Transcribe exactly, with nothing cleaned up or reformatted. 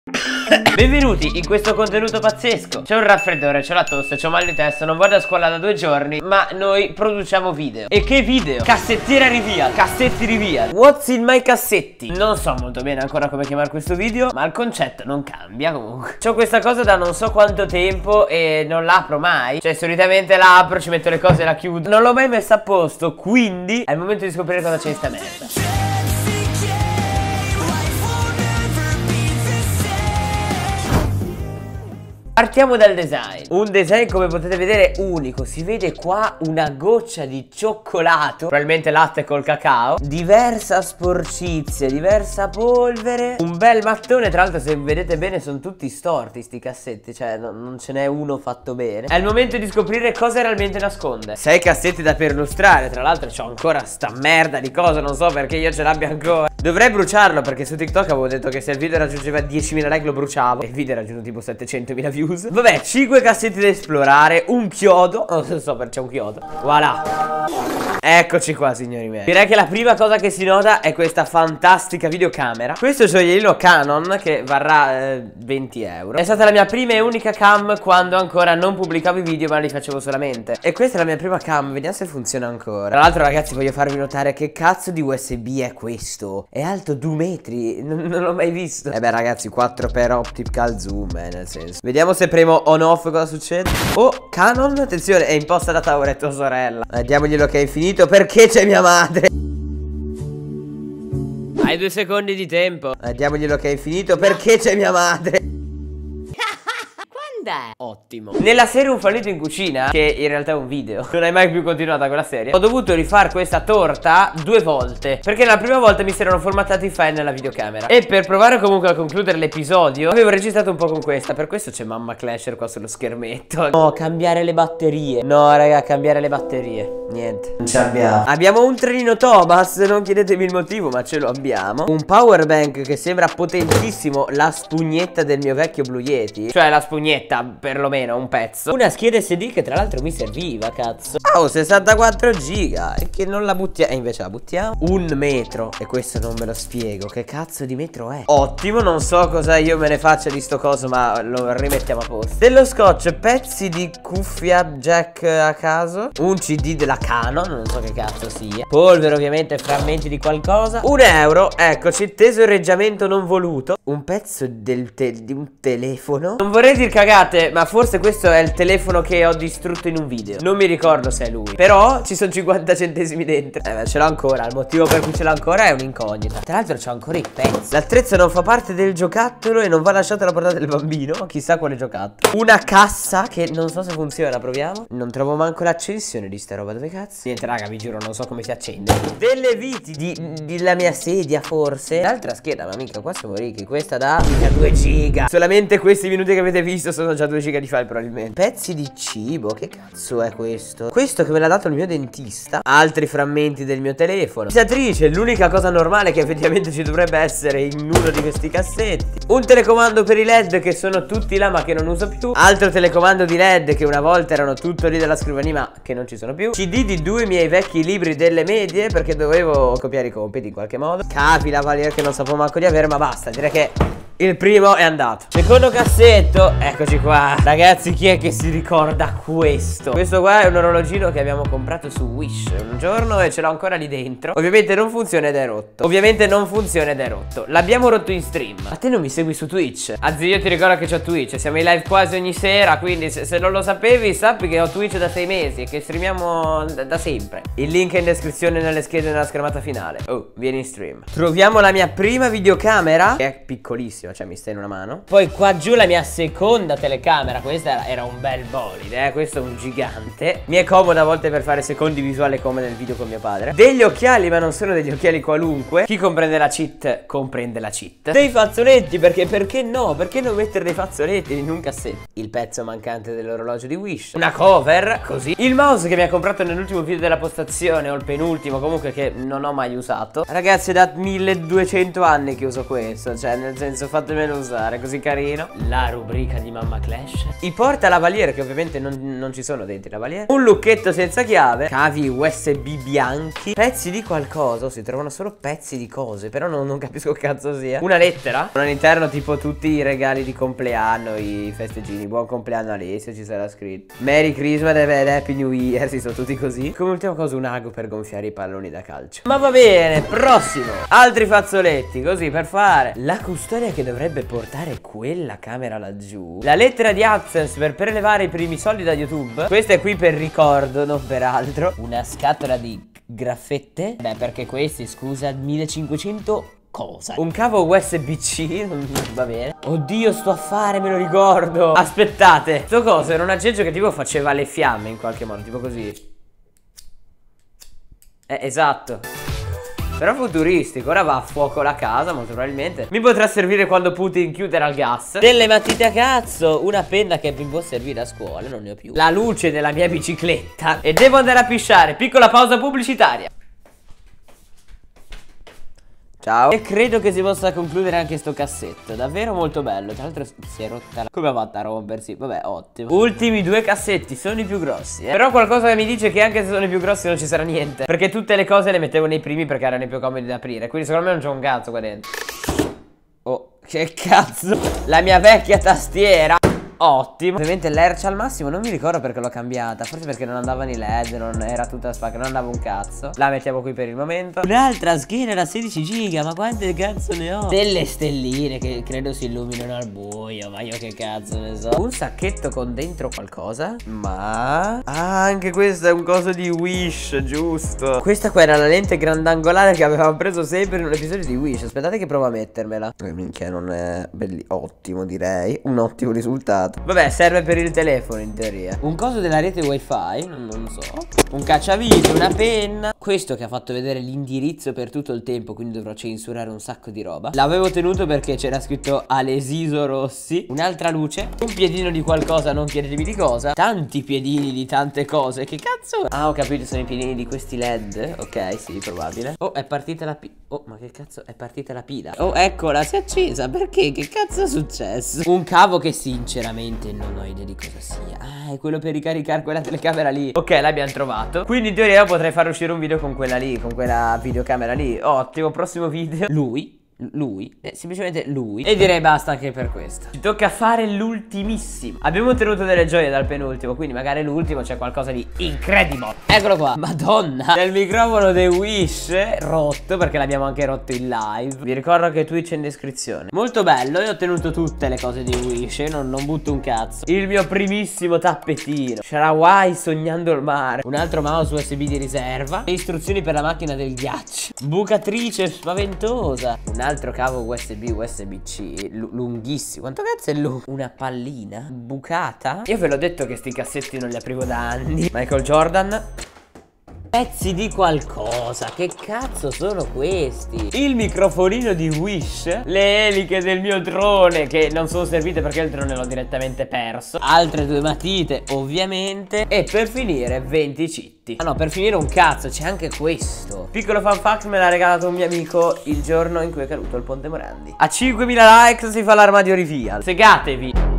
Benvenuti in questo contenuto pazzesco. C'è un raffreddore, c'ho la tosse, c'ho mal di testa, non vado a scuola da due giorni, ma noi produciamo video. E che video? Cassettiera reveal, cassetti reveal. What's in my cassetti? Non so molto bene ancora come chiamare questo video, ma il concetto non cambia comunque. C'ho questa cosa da non so quanto tempo e non la apro mai. Cioè solitamente la apro, ci metto le cose e la chiudo. Non l'ho mai messa a posto, quindi è il momento di scoprire cosa c'è in sta merda. Partiamo dal design. Un design, come potete vedere, unico. Si vede qua una goccia di cioccolato, probabilmente latte col cacao, diversa sporcizia, diversa polvere, un bel mattone. Tra l'altro, se vedete bene, sono tutti storti sti cassetti, cioè no, non ce n'è uno fatto bene. È il momento di scoprire cosa realmente nasconde. Sei cassetti da perlustrare. Tra l'altro c'ho ancora sta merda di cosa, non so perché io ce l'abbia ancora. Dovrei bruciarlo, perché su TikTok avevo detto che se il video raggiungeva diecimila like lo bruciavo, e il video ha raggiunto tipo settecentomila views. Vabbè, cinque cassetti da esplorare, un chiodo, non so perché c'è un chiodo. Voilà. Eccoci qua, signori miei. Direi che la prima cosa che si nota è questa fantastica videocamera. Questo gioiellino Canon che varrà eh, venti euro. È stata la mia prima e unica cam quando ancora non pubblicavo i video, ma li facevo solamente. E questa è la mia prima cam, vediamo se funziona ancora. Tra l'altro, ragazzi, voglio farvi notare che cazzo di U S B è questo. È alto due metri, non, non l'ho mai visto. E eh beh, ragazzi, quattro per optical zoom, eh, nel senso. Vediamo se premo on off cosa succede. Oh, Canon, attenzione, è imposta da Tauro, è tua sorella. Eh, diamoglielo che è infinito perché c'è mia madre. Hai due secondi di tempo. Eh, diamoglielo che è infinito perché c'è mia madre. Ottimo. Nella serie Un fallito in cucina, che in realtà è un video, non hai mai più continuato quella serie, ho dovuto rifare questa torta due volte, perché la prima volta mi si erano formattati i file nella videocamera. E per provare comunque a concludere l'episodio avevo registrato un po' con questa. Per questo c'è mamma Clasher qua sullo schermetto. No, cambiare le batterie. No raga, cambiare le batterie. Niente, non ce l'abbiamo. Abbiamo un trenino Thomas, non chiedetemi il motivo, ma ce lo abbiamo. Un power bank che sembra potentissimo, la spugnetta del mio vecchio Blue Yeti. Cioè la spugnetta, perlomeno un pezzo. Una scheda S D che tra l'altro mi serviva, cazzo. Oh, sessantaquattro giga. E che non la buttiamo. E invece la buttiamo. Un metro. E questo non me lo spiego. Che cazzo di metro è? Ottimo, non so cosa io me ne faccia di sto coso, ma lo rimettiamo a posto. Dello scotch, pezzi di cuffia jack a caso. Un C D della Canon, non so che cazzo sia. Polvere, ovviamente, frammenti di qualcosa. Un euro, eccoci, tesoreggiamento non voluto. Un pezzo del te di un telefono. Non vorrei dir cagate, ma forse questo è il telefono che ho distrutto in un video. Non mi ricordo se è lui, però ci sono cinquanta centesimi dentro. Eh beh, ce l'ho ancora. Il motivo per cui ce l'ho ancora è un'incognita. Tra l'altro c'ho ancora i pezzi. L'attrezzo non fa parte del giocattolo e non va lasciato alla portata del bambino. Chissà quale giocattolo. Una cassa che non so se funziona, proviamo. Non trovo manco l'accensione di sta roba. Dove cazzo? Niente raga, vi giuro, non so come si accende. Delle viti di, della mia sedia forse. L'altra scheda, ma mica, qua siamo ricchi. Questa da mica due giga. Solamente questi minuti che avete visto sono già due giga di file probabilmente. Pezzi di cibo, che cazzo è questo? Questo che me l'ha dato il mio dentista. Altri frammenti del mio telefono. Fissatrice, l'unica cosa normale che effettivamente ci dovrebbe essere in uno di questi cassetti. Un telecomando per i led che sono tutti là ma che non uso più. Altro telecomando di led che una volta erano tutto lì della scrivania ma che non ci sono più. C D di due miei vecchi libri delle medie perché dovevo copiare i compiti in qualche modo. Capi lavalier che non sapevo manco di avere, ma basta, direi che il primo è andato. Secondo cassetto, eccoci qua. Ragazzi, chi è che si ricorda questo? Questo qua è un orologino che abbiamo comprato su Wish un giorno e ce l'ho ancora lì dentro. Ovviamente non funziona ed è rotto. Ovviamente non funziona ed è rotto. L'abbiamo rotto in stream. Ma te non mi segui su Twitch? Anzi, io ti ricordo che c'ho Twitch. Siamo in live quasi ogni sera, quindi se, se non lo sapevi sappi che ho Twitch da sei mesi e che streamiamo da, da sempre. Il link è in descrizione nelle schede nella schermata finale. Oh, vieni in stream. Troviamo la mia prima videocamera, che è piccolissima, cioè mi sta in una mano. Poi qua giù la mia seconda telecamera. Questa era, era un bel bolide, eh? Questo è un gigante. Mi è comodo a volte per fare secondi visuali come nel video con mio padre. Degli occhiali, ma non sono degli occhiali qualunque. Chi comprende la cheat comprende la cheat. Dei fazzoletti, perché perché no? Perché non mettere dei fazzoletti in un cassetto? Il pezzo mancante dell'orologio di Wish. Una cover, così. Il mouse che mi ha comprato nell'ultimo video della postazione, o il penultimo, comunque, che non ho mai usato. Ragazzi, è da milleduecento anni che uso questo. Cioè, nel senso, fa fatemelo usare, così carino. La rubrica di Mamma Clash. I porta lavaliere, che ovviamente non, non ci sono dentro i lavalieri. Un lucchetto senza chiave. Cavi U S B bianchi. Pezzi di qualcosa. Oh, si trovano solo pezzi di cose, però non, non capisco che cazzo sia. Una lettera. All'interno tipo tutti i regali di compleanno, i festeggini. Buon compleanno Alessio, ci sarà scritto. Merry Christmas e Happy New Year. Si sono tutti così. Come ultima cosa un ago per gonfiare i palloni da calcio. Ma va bene, prossimo. Altri fazzoletti, così per fare la custodia che dovrebbe portare quella camera laggiù. La lettera di AdSense per prelevare i primi soldi da YouTube. Questa è qui per ricordo, non per altro. Una scatola di graffette. Beh, perché questi, scusa, millecinquecento cosa? Un cavo U S B C. Va bene. Oddio, sto a fare, me lo ricordo. Aspettate, sto coso era un aggeggio che tipo faceva le fiamme in qualche modo, tipo così. Eh, esatto. Però futuristico, ora va a fuoco la casa molto probabilmente. Mi potrà servire quando Putin chiuderà il gas. Delle matite a cazzo. Una penna che mi può servire a scuola, non ne ho più. La luce della mia bicicletta. E devo andare a pisciare. Piccola pausa pubblicitaria. Ciao. E credo che si possa concludere anche sto cassetto. Davvero molto bello. Tra l'altro si è rotta la... Come ha fatto a rompersi? Vabbè, ottimo. Ultimi due cassetti, sono i più grossi, eh. Però qualcosa che mi dice che anche se sono i più grossi non ci sarà niente. Perché tutte le cose le mettevo nei primi perché erano i più comodi da aprire. Quindi secondo me non c'è un cazzo qua dentro. Oh, che cazzo. La mia vecchia tastiera. Ottimo. Ovviamente l'Ercia al massimo. Non mi ricordo perché l'ho cambiata. Forse perché non andavano i led. Non era tutta spacca. Non andava un cazzo. La mettiamo qui per il momento. Un'altra scheda da sedici giga. Ma quante cazzo ne ho? Delle stelline che credo si illuminano al buio. Ma io che cazzo ne so. Un sacchetto con dentro qualcosa. Ma ah, anche questo è un coso di Wish, giusto. Questa qua era la lente grandangolare che avevamo preso sempre in un episodio di Wish. Aspettate che provo a mettermela. Eh, minchia, non è belli... Ottimo, direi. Un ottimo risultato. Vabbè, serve per il telefono in teoria. Un coso della rete wifi, non, non so. Un cacciavite, una penna. Questo che ha fatto vedere l'indirizzo per tutto il tempo, quindi dovrò censurare un sacco di roba. L'avevo tenuto perché c'era scritto Alesiso Rossi. Un'altra luce. Un piedino di qualcosa, non chiedetemi di cosa. Tanti piedini di tante cose. Che cazzo? Ah, ho capito, sono i piedini di questi led. Ok, sì, probabile. Oh, è partita la pila. Oh, ma che cazzo, è partita la pila. Oh, eccola, si è accesa. Perché? Che cazzo è successo? Un cavo che sinceramente non ho idea di cosa sia. Ah, è quello per ricaricare quella telecamera lì. Ok, l'abbiamo trovato. Quindi in teoria potrei far uscire un video con quella lì, con quella videocamera lì. Ottimo, prossimo video. Lui Lui, eh, semplicemente lui. E direi basta anche per questo. Ci tocca fare l'ultimissimo. Abbiamo ottenuto delle gioie dal penultimo, quindi magari l'ultimo c'è qualcosa di incredibile. Eccolo qua. Madonna. Del microfono dei Wish rotto, perché l'abbiamo anche rotto in live. Vi ricordo che Twitch è in descrizione. Molto bello. Io ho ottenuto tutte le cose di Wish. Non, non butto un cazzo. Il mio primissimo tappetino Sharawai sognando il mare. Un altro mouse U S B di riserva. Le istruzioni per la macchina del ghiaccio. Bucatrice spaventosa. Un altro altro cavo U S B U S B C lunghissimo. Quanto cazzo è lungo? Una pallina bucata. Io ve l'ho detto che sti cassetti non li aprivo da anni. Michael Jordan. Pezzi di qualcosa. Che cazzo sono questi? Il microfonino di Wish. Le eliche del mio drone, che non sono servite perché il drone l'ho direttamente perso. Altre due matite ovviamente. E per finire venti citti. Ah no, per finire un cazzo, c'è anche questo. Piccolo fun fact, me l'ha regalato un mio amico il giorno in cui è caduto il ponte Morandi. A cinquemila like si fa l'armadio reveal. Segatevi.